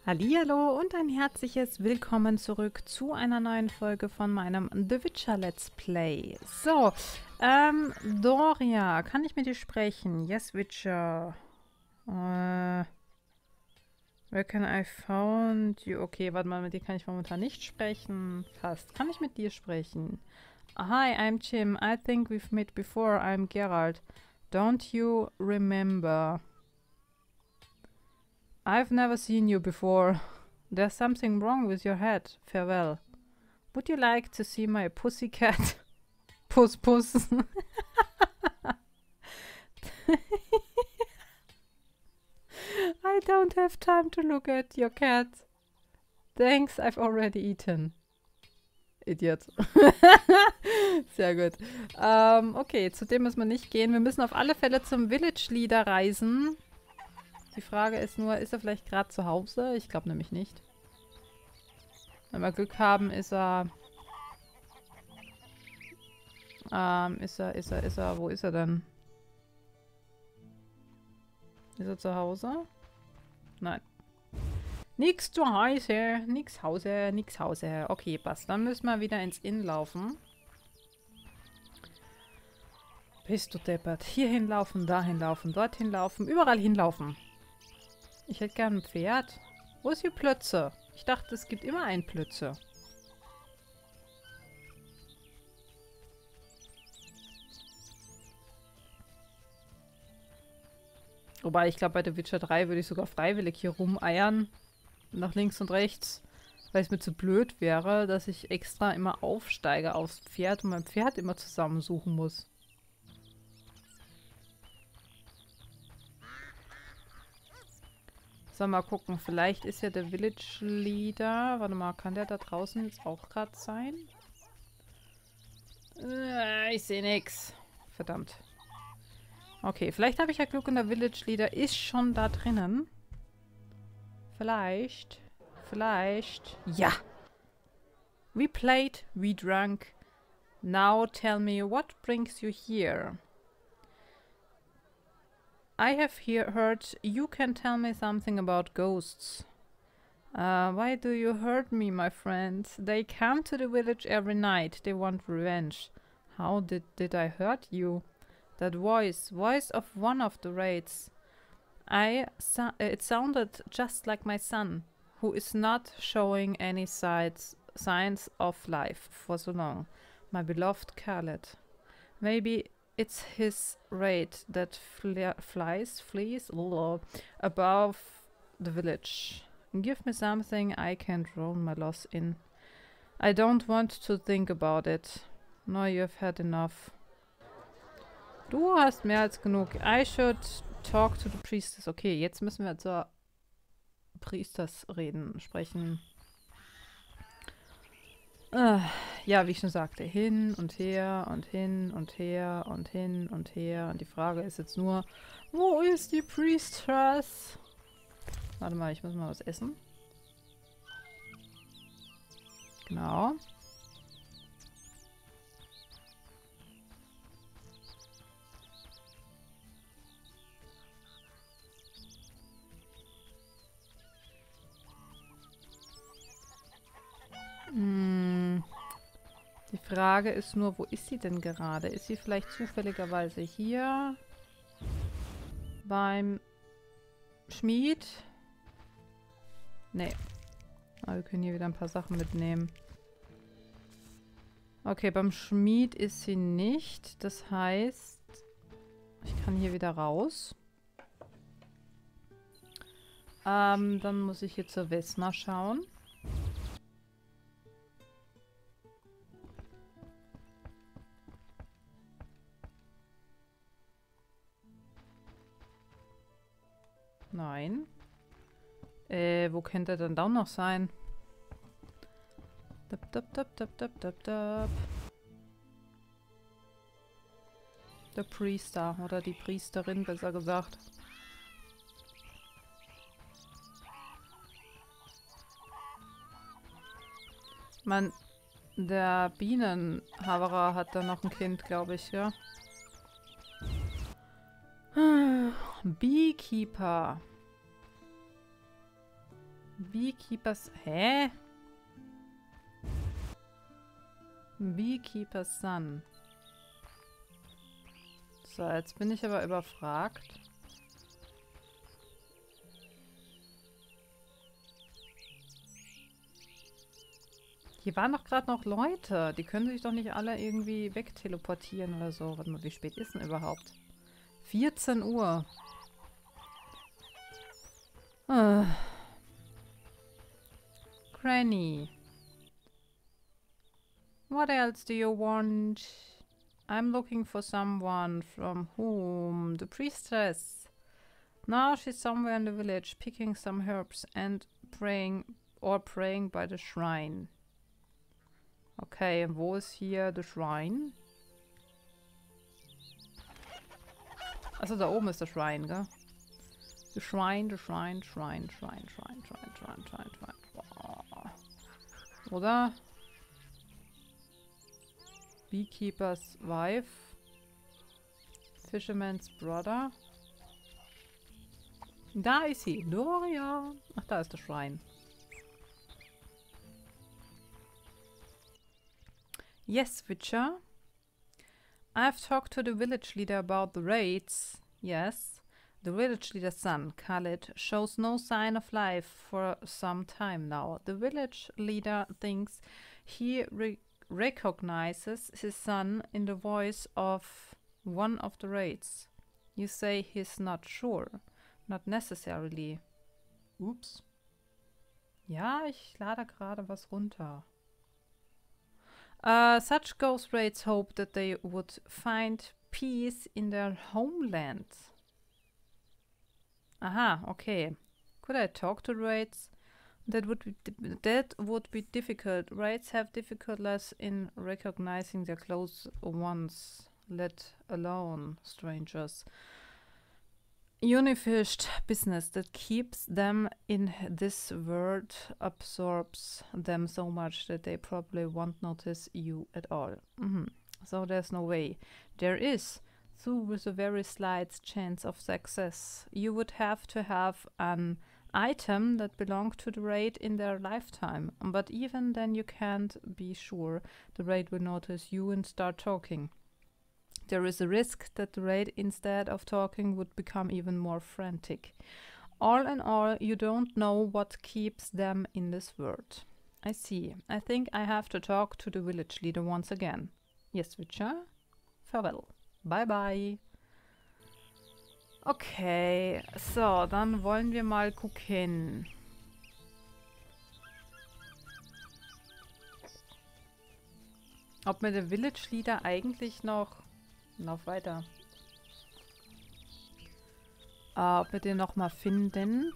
Hallihallo und ein herzliches Willkommen zurück zu einer neuen Folge von meinem The Witcher Let's Play. So, Doria, kann ich mit dir sprechen? Yes, Witcher. Where can I found you? Okay, warte mal, mit dir kann ich momentan nicht sprechen. Fast. Kann ich mit dir sprechen? Hi, I'm Jim. I think we've met before. I'm Geralt. Don't you remember? I've never seen you before. There's something wrong with your head. Farewell. Would you like to see my pussycat? Puss, puss. I don't have time to look at your cat. Thanks, I've already eaten. Idiot. Sehr gut. Okay, zu dem müssen wir nicht gehen. Wir müssen auf alle Fälle zum Village Leader reisen. Die Frage ist nur, ist er vielleicht gerade zu Hause? Ich glaube nämlich nicht. Wenn wir Glück haben, ist er... Wo ist er denn? Ist er zu Hause? Nein. Nix zu Hause, nix Hause, nix Hause. Okay, passt. Dann müssen wir wieder ins Inn laufen. Bist du deppert. Hier hinlaufen, dahin laufen, dorthin laufen, überall hinlaufen. Ich hätte gern ein Pferd. Wo ist hier Plötze? Ich dachte, es gibt immer einen Plötze. Wobei, ich glaube, bei The Witcher 3 würde ich sogar freiwillig hier rumeiern. Nach links und rechts. Weil es mir zu blöd wäre, dass ich extra immer aufsteige aufs Pferd und mein Pferd immer zusammensuchen muss. So, mal gucken. Vielleicht ist ja der Village Leader. Warte mal, kann der da draußen jetzt auch gerade sein? Ich sehe nichts. Verdammt. Okay, vielleicht habe ich ja Glück und der Village Leader ist schon da drinnen. Vielleicht. Vielleicht. Ja! We played, we drank. Now tell me, what brings you here? I have heard you can tell me something about ghosts. Why do you hurt me, my friend? They come to the village every night. They want revenge. How did I hurt you? That voice of one of the wraiths. It sounded just like my son, who is not showing any signs of life for so long. My beloved Khaled. Maybe it's his wraith that flees above the village. Give me something I can drown my loss in. I don't want to think about it. No, you've had enough. Du hast mehr als genug. I should talk to the priestess. Okay, jetzt müssen wir zur Priestess sprechen. Ja, wie ich schon sagte, hin und her und hin und her und hin und her. Und die Frage ist jetzt nur, wo ist die Priestess? Warte mal, ich muss mal was essen. Genau. Die Frage ist nur, wo ist sie denn gerade? Ist sie vielleicht zufälligerweise hier beim Schmied? Nee. Aber wir können hier wieder ein paar Sachen mitnehmen. Okay, beim Schmied ist sie nicht. Das heißt, ich kann hier wieder raus. Dann muss ich hier zur Vesna schauen. Nein. Wo könnte er denn da noch sein? Der Priester oder die Priesterin, besser gesagt. Man, der Bienenhaberer hat da noch ein Kind, glaube ich, ja. Beekeeper. Beekeeper's... Hä? Beekeeper's Son. So, jetzt bin ich aber überfragt. Hier waren doch gerade noch Leute. Die können sich doch nicht alle irgendwie wegteleportieren oder so. Warte mal, wie spät ist denn überhaupt? 14 Uhr. Granny. What else do you want? I'm looking for someone. From whom? The priestess. Now she's somewhere in the village, picking some herbs and praying by the shrine. Okay, wo ist hier the shrine? Achso, da oben ist der Shrine, gell? The shrine, the shrine, shrine, shrine, shrine, shrine, shrine, shrine, shrine. Oder? Beekeeper's wife. Fisherman's brother. Da ist sie. Doria. Ach, da ist der Shrine. Yes, Witcher. I've talked to the village leader about the raids. Yes. The village leader's son, Khalid, shows no sign of life for some time now. The village leader thinks he recognizes his son in the voice of one of the raids. You say he's not sure. Not necessarily. Ups. Ja, ich lade gerade was runter. Such ghost raids hope that they would find peace in their homeland. Aha, okay. Could I talk to raids? That would be difficult. Raids have difficulties in recognizing their close ones, let alone strangers. Unfinished business that keeps them in this world absorbs them so much that they probably won't notice you at all. So there's no way. There is, though with a very slight chance of success. You would have to have an item that belonged to the raid in their lifetime, but even then you can't be sure the raid will notice you and start talking. There is a risk that the raid, instead of talking, would become even more frantic. All in all, you don't know what keeps them in this world. I see. I think I have to talk to the village leader once again. Yes, Witcher? Farewell. Bye bye. Okay, so, dann wollen wir mal gucken. Ob mir der Village Leader eigentlich noch... Lauf weiter. Ob wir den noch mal finden.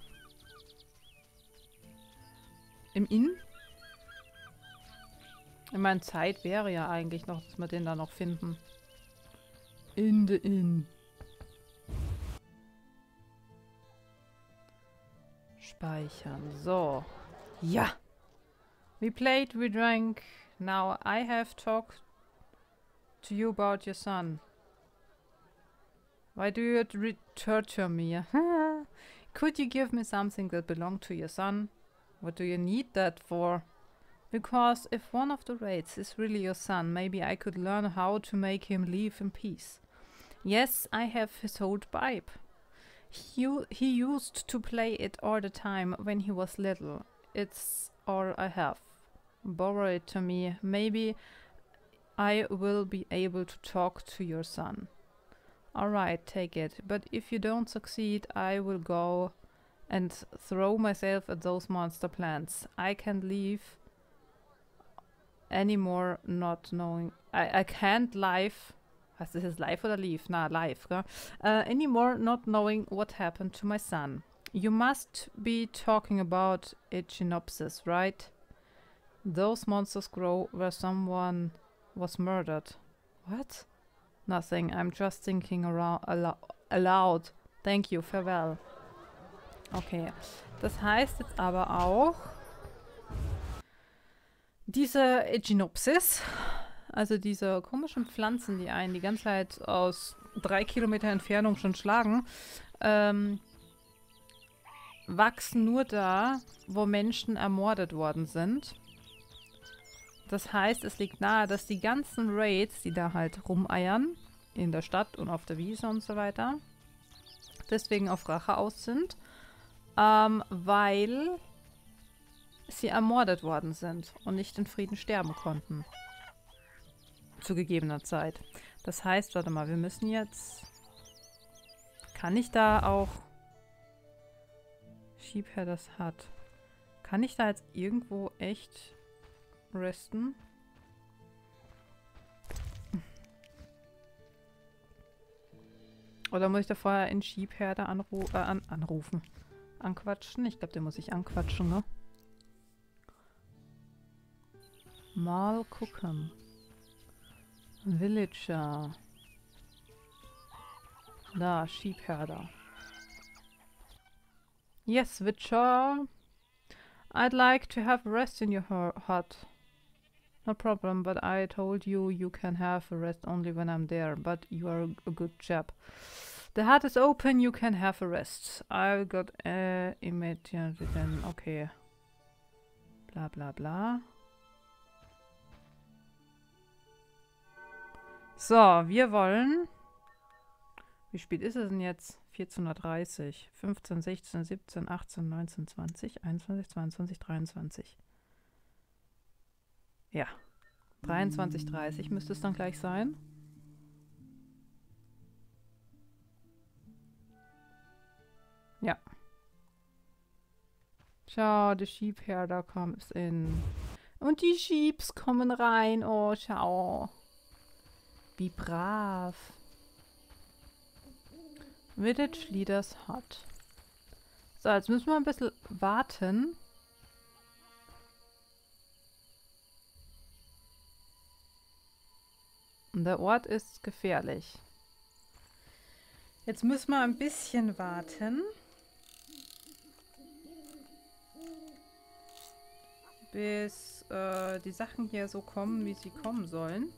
Im Inn? Ich meine, Zeit wäre ja eigentlich noch, dass wir den da noch finden. In the Inn. Speichern. So. Ja. We played, we drank. Now I have talked to you about your son. Why do you torture me? Could you give me something that belonged to your son? What do you need that for? Because if one of the raids is really your son, maybe I could learn how to make him live in peace. Yes, I have his old pipe. He used to play it all the time when he was little. It's all I have. Borrow it to me. Maybe I will be able to talk to your son. Alright, take it. But if you don't succeed, I will go and throw myself at those monster plants. I can't leave anymore not knowing... I can't live... Was ist das, live oder leave? Na, live, gell? Anymore not knowing what happened to my son. You must be talking about Echinopsis, right? Those monsters grow where someone was murdered. What? Nothing. I'm just thinking around aloud. Thank you. Farewell. Okay. Das heißt jetzt aber auch, diese Echinopsis, also diese komischen Pflanzen, die einen die ganze Zeit aus 3 Kilometer Entfernung schon schlagen, wachsen nur da, wo Menschen ermordet worden sind. Das heißt, es liegt nahe, dass die ganzen Raids, die da halt rumeiern, in der Stadt und auf der Wiese und so weiter, deswegen auf Rache aus sind, weil sie ermordet worden sind und nicht in Frieden sterben konnten. Zu gegebener Zeit. Das heißt, warte mal, wir müssen jetzt... Kann ich da auch... Sheephead das hat. Kann ich da jetzt irgendwo echt resten? Oder muss ich da vorher in Sheepherder anrufen? Anquatschen? Ich glaube, den muss ich anquatschen, ne? Mal gucken. Villager. Da, Sheepherder. Yes, Witcher. I'd like to have a rest in your hut. No problem, but I told you you can have a rest only when I'm there. But you are a good chap. The hut is open, you can have a rest. I got immediately then. Okay. Bla bla bla. So, wir wollen... Wie spät ist es denn jetzt? 14:30 Uhr. 15, 16, 17, 18, 19, 20, 21, 22, 23. Ja. 23:30 müsste es dann gleich sein. Ja. Schau, der Sheepherder kommt in. Und die Sheeps kommen rein. Oh, schau. Wie brav. Village Leaders Hut. So, jetzt müssen wir ein bisschen warten. Der Ort ist gefährlich. Jetzt müssen wir ein bisschen warten. Bis die Sachen hier so kommen, wie sie kommen sollen.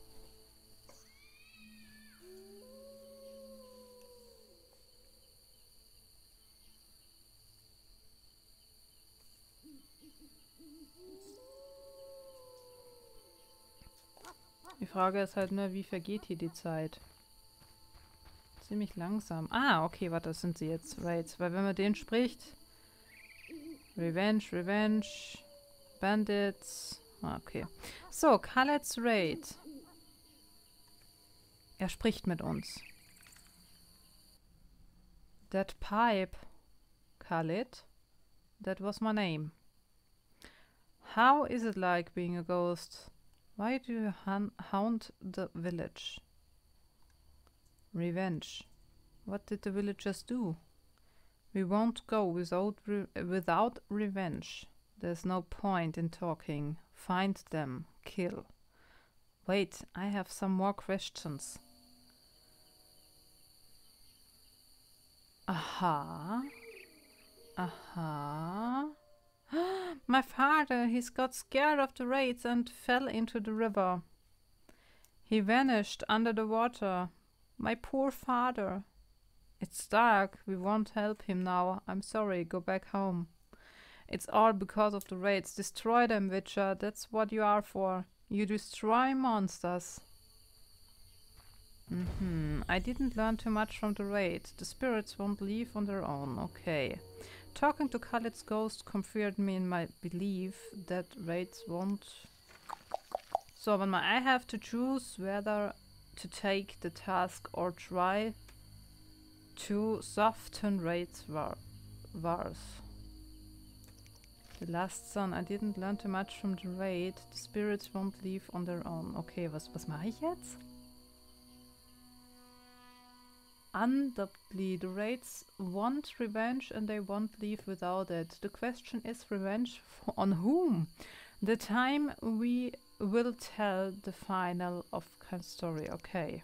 Die Frage ist halt nur, wie vergeht hier die Zeit? Ziemlich langsam. Ah, okay, warte, das sind sie jetzt. Raids. Weil wenn man den spricht... Revenge, Revenge... Bandits... Ah, okay. So, Khaled's Raid. Er spricht mit uns. That pipe, Khaled. That was my name. How is it like being a ghost? Why do you haunt the village? Revenge. What did the villagers do? We won't go without revenge. There's no point in talking. Find them. Kill. Wait, I have some more questions. Aha. Aha. My father, he's got scared of the raids and fell into the river. He vanished under the water. My poor father. It's dark. We won't help him now. I'm sorry. Go back home. It's all because of the raids. Destroy them, Witcher. That's what you are for. You destroy monsters. I didn't learn too much from the raid. The spirits won't leave on their own. Okay. Talking to Khaled's ghost confirmed me in my belief that raids won't... So, I have to choose whether to take the task or try to soften raids wars. The last son, I didn't learn too much from the raid. The spirits won't leave on their own. Okay, was mache ich jetzt? Undoubtedly, the raids want revenge and they won't leave without it. The question is revenge on whom? The time we will tell the final of the story. Okay.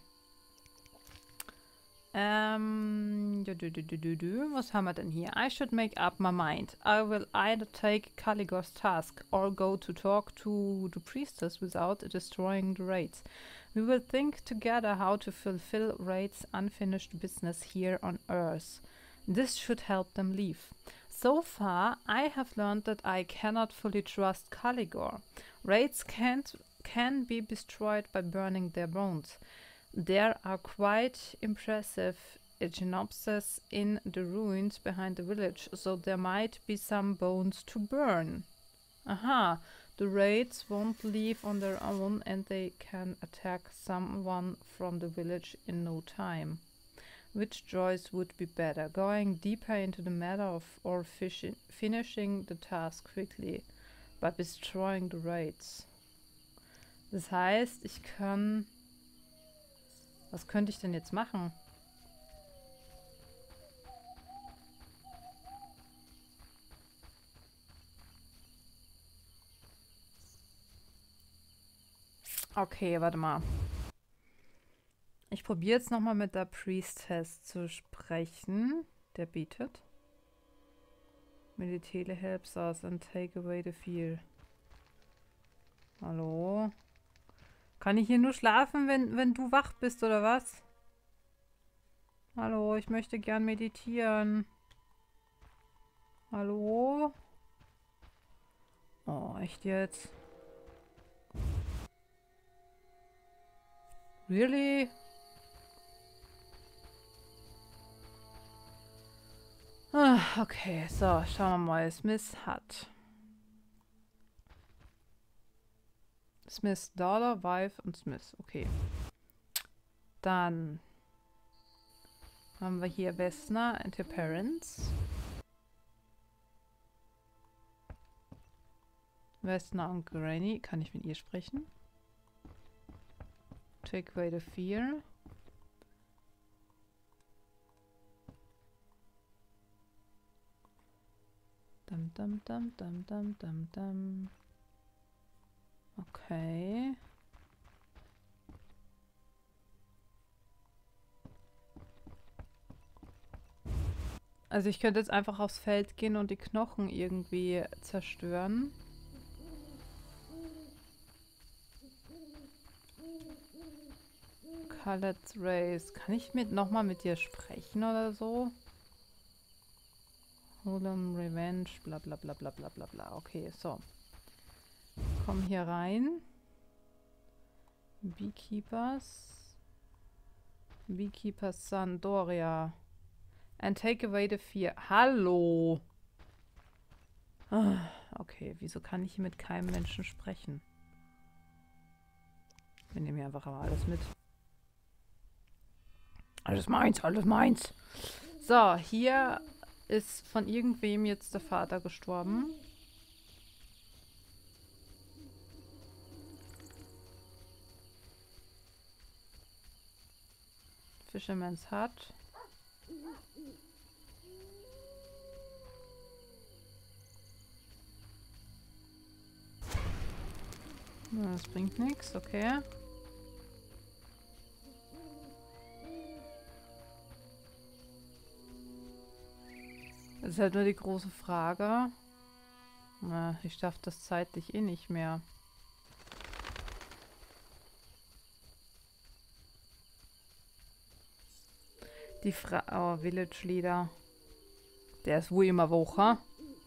Was haben wir denn hier? I should make up my mind. I will either take Caligor's task or go to talk to the priestess without destroying the raids. We will think together how to fulfill Raid's unfinished business here on Earth. This should help them leave. So far, I have learned that I cannot fully trust Caligor. Raids can be destroyed by burning their bones. There are quite impressive echinopses in the ruins behind the village, so there might be some bones to burn. Aha, the raids won't leave on their own and they can attack someone from the village in no time. Which choice would be better? Going deeper into the matter or finishing the task quickly, but destroying the raids. Das heißt, ich kann... Was könnte ich denn jetzt machen? Okay, warte mal. Ich probiere jetzt nochmal mit der Priestess zu sprechen. Der bietet. Meditele helps us and take away the fear. Hallo? Kann ich hier nur schlafen, wenn du wach bist, oder was? Hallo, ich möchte gern meditieren. Hallo? Oh, echt jetzt? Really? Ah, okay, so, schauen wir mal. Smith hat. Smiths Daughter, Wife und Smith. Okay. Dann haben wir hier Vesna and her parents. Vesna und Granny. Kann ich mit ihr sprechen? Take away the fear. Dum dum dum dum dum dum dum. Okay. Also ich könnte jetzt einfach aufs Feld gehen und die Knochen irgendwie zerstören. Khaled's Race. Kann ich nochmal mit dir sprechen oder so? Holem Revenge, bla bla bla bla bla bla bla. Okay, so. Komm hier rein. Beekeepers. Beekeepers Son, Doria. And take away the fear. Hallo! Ah, okay, wieso kann ich hier mit keinem Menschen sprechen? Wir nehmen hier einfach aber alles mit. Alles meins, alles meins. So, hier ist von irgendwem jetzt der Vater gestorben. Fisherman's Hut. Ja, das bringt nichts, okay. Das ist halt nur die große Frage. Na, ich schaffe das zeitlich eh nicht mehr. Die oh, Village Leader. Der ist wohl immer Woche.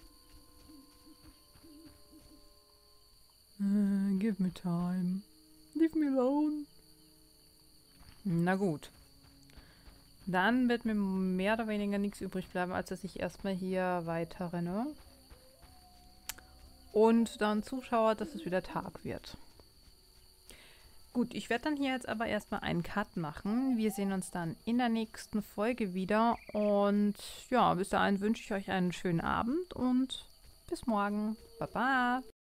Give me time. Leave me alone. Na gut. Dann wird mir mehr oder weniger nichts übrig bleiben, als dass ich erstmal hier weiter renne. Und dann Zuschauer, dass es wieder Tag wird. Gut, ich werde dann hier jetzt aber erstmal einen Cut machen. Wir sehen uns dann in der nächsten Folge wieder. Und ja, bis dahin wünsche ich euch einen schönen Abend und bis morgen. Baba!